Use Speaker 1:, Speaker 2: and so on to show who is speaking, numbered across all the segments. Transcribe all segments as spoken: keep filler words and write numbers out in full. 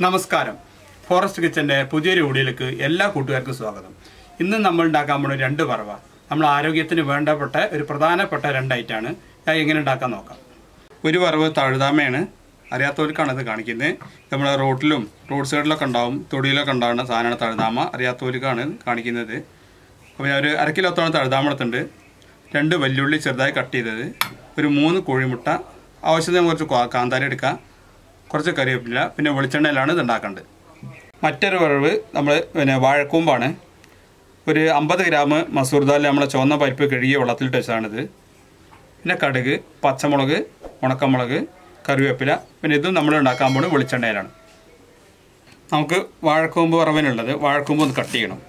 Speaker 1: നമസ്കാരം. ഫോറസ്റ്റ് കിച്ചൻ്റെ പുതിയൊരു വീഡിയോയിലേക്ക് എല്ലാ കൂട്ടുകാർക്കും സ്വാഗതം. ഇന്ന് നമ്മൾ ഉണ്ടാക്കാൻ പോകുന്ന രണ്ട് വറവ നമ്മൾ ആരോഗ്യത്തിന് വേണ്ടപ്പെട്ട ഒരു പ്രധാനപ്പെട്ട രണ്ട് ഐറ്റമാണ്. അത് എങ്ങനെ ഉണ്ടാക്കാൻ നോക്കാം. ഒരു വറവ് തഴുതാമയാണ്. അറിയാത്തവർക്കാണ് ഇത് കാണിക്കുന്നത്. നമ്മൾ റോഡിലും റോഡ് സൈഡിലൊക്കെ ഉണ്ടാവും, തൊടിയിലൊക്കെ ഉണ്ടാകുന്ന സാധനമാണ് തഴുതാമ. അറിയാത്തവർക്കാണ് കാണിക്കുന്നത്. അപ്പോൾ ഞാൻ ഒരു അര കിലോത്തോളം തഴുതാമ എടുത്തിട്ടുണ്ട്. രണ്ട് വെല്ലുള്ളി ചെറുതായി കട്ട് ചെയ്തത്, ഒരു മൂന്ന് കോഴിമുട്ട, ആവശ്യത്തിന് കുറച്ച് കാന്താരി എടുക്കുക, കുറച്ച് കറിവേപ്പില, പിന്നെ വെളിച്ചെണ്ണയിലാണ് ഇത് ഉണ്ടാക്കേണ്ടത്. മറ്റൊരു വറവ് നമ്മൾ പിന്നെ വാഴക്കൂമ്പാണ്. ഒരു അമ്പത് ഗ്രാം മസൂർ ദാൽ നമ്മളെ ചുവന്ന പരിപ്പ് കഴുകിയ വെള്ളത്തിലിട്ട് വെച്ചതാണിത്. പിന്നെ കടുക്, പച്ചമുളക്, ഉണക്കമുളക്, കറിവേപ്പില, പിന്നെ ഇതും നമ്മൾ ഉണ്ടാക്കാൻ പോകുന്നത് വെളിച്ചെണ്ണയിലാണ്. നമുക്ക് വാഴക്കൂമ്പ് വറവിനുള്ളത് വാഴക്കൂമ്പ് ഒന്ന് കട്ട് ചെയ്യണം.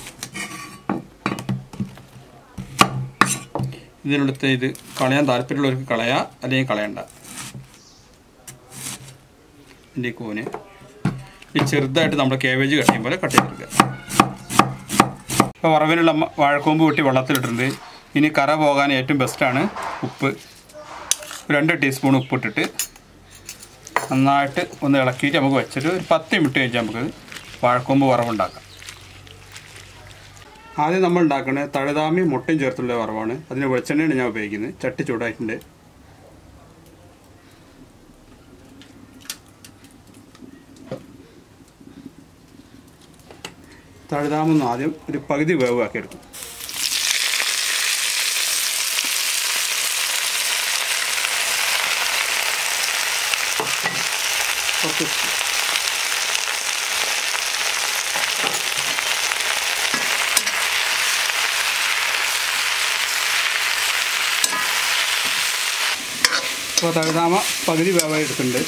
Speaker 1: ഇതിനടുത്ത് ഇത് കളയാൻ താല്പര്യമുള്ളവർക്ക് കളയാം, അല്ലെങ്കിൽ കളയണ്ട. ഇതിൻ്റെ കൂന് ഈ ചെറുതായിട്ട് നമ്മൾ കേബേജ് കട്ട് ചെയ്യും പോലെ കട്ട് ചെയ്തെടുക്കുക. ഇപ്പോൾ വറവിനുള്ള വാഴക്കൂമ്പ് കൂട്ടി വെള്ളത്തിലിട്ടുണ്ട്. ഇനി കറ പോകാൻ ഏറ്റവും ബെസ്റ്റാണ് ഉപ്പ്. രണ്ട് ടീസ്പൂൺ ഉപ്പിട്ടിട്ട് നന്നായിട്ട് ഒന്ന് ഇളക്കിയിട്ട് നമുക്ക് വെച്ചിട്ട് ഒരു പത്ത് മിനിറ്റ് കഴിഞ്ഞാൽ നമുക്ക് വാഴക്കൂമ്പ് വറവുണ്ടാക്കാം. ആദ്യം നമ്മൾ ഉണ്ടാക്കുന്നത് തഴുതാമയും മുട്ടയും ചേർത്തുള്ള വറവാണ്. അതിന് വെളിച്ചെണ്ണയാണ് ഞാൻ ഉപയോഗിക്കുന്നത്. ചട്ടി ചൂടായിട്ടുണ്ട്. തഴുതാമൊന്നും ആദ്യം ഒരു പകുതി വേവാക്കി എടുക്കും. കുറച്ച് ഇപ്പോൾ തഴുതാമ പകുതി വേവായി എടുത്തിട്ടുണ്ട്.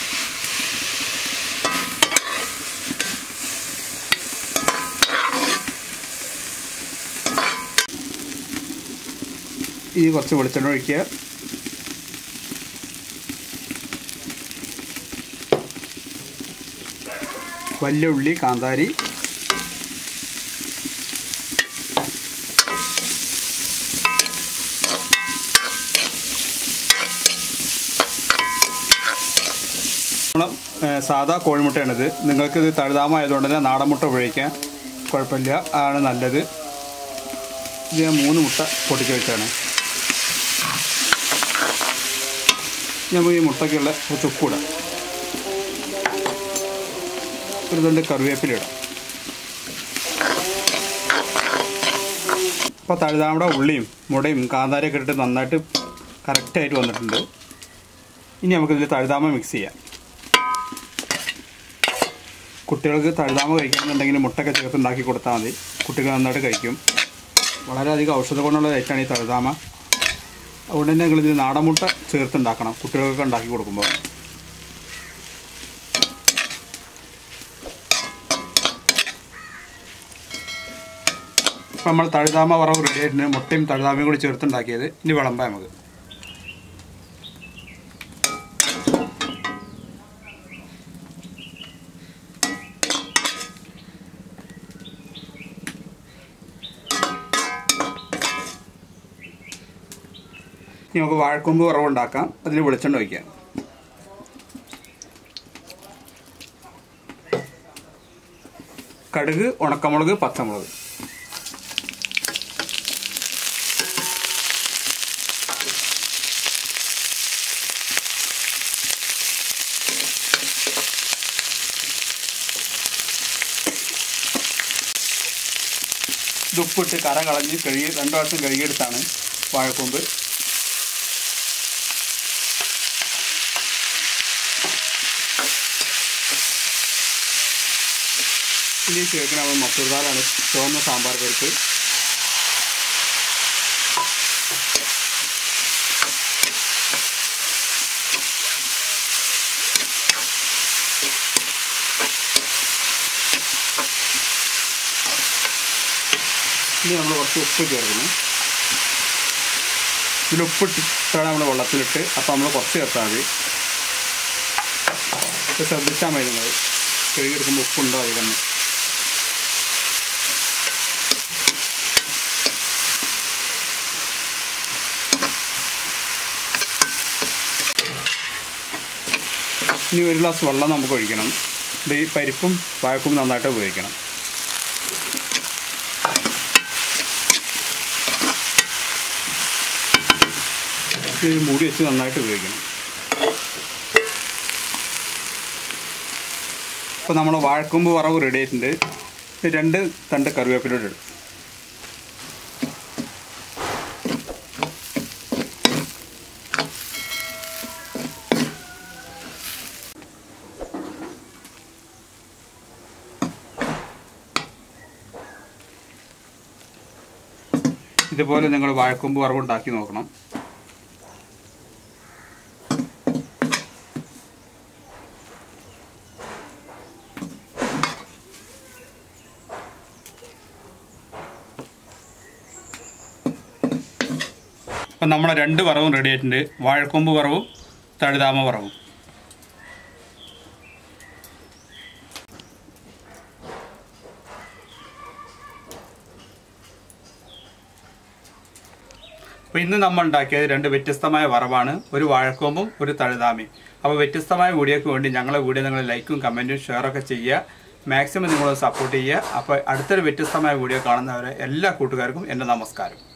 Speaker 1: ഈ കുറച്ച് വെളിച്ചെണ്ണ ഒഴിക്കുക. വലിയ ഉള്ളി, കാന്താരി, നമ്മൾ സാധാ കോഴിമുട്ടയാണിത്. നിങ്ങൾക്കിത് തഴുതാമായതുകൊണ്ട് തന്നെ നാടൻ മുട്ട ഉപയോഗിക്കാൻ കുഴപ്പമില്ല, ആണ് നല്ലത്. ഇത് ഞാൻ മൂന്ന് മുട്ട പൊട്ടിച്ച് വെച്ചാണ്. നമുക്ക് ഈ മുട്ടയ്ക്കുള്ള കുറച്ച് ഉപ്പിടാം, ഒരു രണ്ട് കറിവേപ്പില ഇടാം. ഇപ്പോൾ തഴുതാമയുടെ ഉള്ളിയും മുടയും കാന്താരിയൊക്കെ ഇട്ടിട്ട് നന്നായിട്ട് കറക്റ്റായിട്ട് വന്നിട്ടുണ്ട്. ഇനി നമുക്കിതിൽ തഴുതാമ മിക്സ് ചെയ്യാം. കുട്ടികൾക്ക് തഴുതാമ കഴിക്കണമെന്നുണ്ടെങ്കിൽ മുട്ടയൊക്കെ ചേർത്ത് ഉണ്ടാക്കി കൊടുത്താൽ മതി. കുട്ടികൾ നന്നായിട്ട് കഴിക്കും. വളരെയധികം ഔഷധ ഗുണമുള്ള ഐറ്റമാണ് ഈ തഴുതാമ. അതുകൊണ്ട് തന്നെ നിങ്ങളിതിൽ നാടൻ മുട്ട ചേർത്തുണ്ടാക്കണം കുട്ടികൾക്കൊക്കെ ഉണ്ടാക്കി കൊടുക്കുമ്പോൾ. ഇപ്പോൾ നമ്മൾ തഴുതാമ വറവ് റെഡി ആയിട്ടുണ്ട്. മുട്ടയും തഴുതാമയും കൂടി ചേർത്തുണ്ടാക്കിയത്. ഇനി വിളമ്പാം നമുക്ക്. ഇനി നമുക്ക് വാഴക്കൂമ്പ് വറവ് ഉണ്ടാക്കാം. അതിന് വെളിച്ചെണ്ണ ഒഴിക്കാം. കടുക്, ഉണക്കമുളക്, പച്ചമുളക്, ഇത് ഉപ്പിട്ട് കറ കളഞ്ഞ് കഴുകി രണ്ടു പ്രാവശ്യം കഴുകിയെടുത്താണ് വാഴക്കൂമ്പ്. ഇനി ചേർക്കുന്നത് മസൂർ ദാലാണ്, ചുവന്ന സാമ്പാർ പരിപ്പ്. ഇനി നമ്മൾ കുറച്ച് ഉപ്പ് ചേർക്കുന്നു. ഇതിൽ ഉപ്പിട്ടാണ് നമ്മൾ വെള്ളത്തിലിട്ട്. അപ്പോൾ നമ്മൾ കുറച്ച് ചേർത്താൽ മതി. ശ്രദ്ധിച്ചാൽ മതി നിങ്ങൾ കഴുകിയെടുക്കുമ്പോൾ ഉപ്പുണ്ടോ അധികം. ഇനി ഒരു ഗ്ലാസ് വെള്ളം നമുക്ക് ഒഴിക്കണം. ഈ പരിപ്പും വാഴക്കൂമ്പും നന്നായിട്ട് ഉപയോഗിക്കണം. ഇത് മൂടി വെച്ച് നന്നായിട്ട് ഉപയോഗിക്കണം. അപ്പോൾ നമ്മൾ വാഴക്കൂമ്പ് വറവ് റെഡി ആയിട്ടുണ്ട്. രണ്ട് തണ്ട് കറിവേപ്പിലോട്ട് ഇടും. ഇതുപോലെ നിങ്ങൾ വാഴക്കൂമ്പ് വറവ് ഉണ്ടാക്കി നോക്കണം. അപ്പം നമ്മുടെ രണ്ട് വറവും റെഡി ആയിട്ടുണ്ട്. വാഴക്കൂമ്പ് വറവും തഴുതാമ വറവും. അപ്പോൾ ഇന്ന് നമ്മൾ ഉണ്ടാക്കിയത് രണ്ട് വ്യത്യസ്തമായ വറവാണ്. ഒരു വാഴക്കൂമ്പും ഒരു തഴുതാമയും. അപ്പോൾ വ്യത്യസ്തമായ വീഡിയോയ്ക്ക് വേണ്ടി ഞങ്ങളെ വീഡിയോ നിങ്ങൾ ലൈക്കും കമൻറ്റും ഷെയറൊക്കെ ചെയ്യുക. മാക്സിമം നിങ്ങൾ സപ്പോർട്ട് ചെയ്യുക. അപ്പോൾ അടുത്തൊരു വ്യത്യസ്തമായ വീഡിയോ കാണുന്നവരെ എല്ലാ കൂട്ടുകാർക്കും എൻ്റെ നമസ്കാരം.